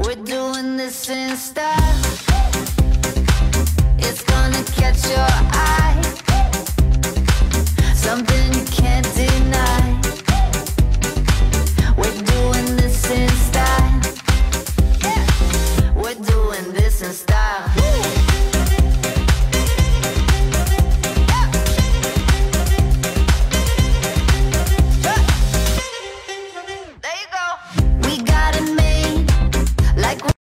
We're doing this in style. It's gonna catch your eye.